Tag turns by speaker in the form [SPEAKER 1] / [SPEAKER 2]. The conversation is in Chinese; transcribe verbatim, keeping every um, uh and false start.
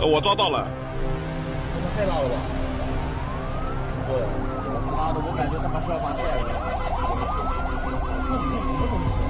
[SPEAKER 1] 我抓到了。
[SPEAKER 2] 他妈太大了吧？对，他妈的，我感觉他妈是要把这样的。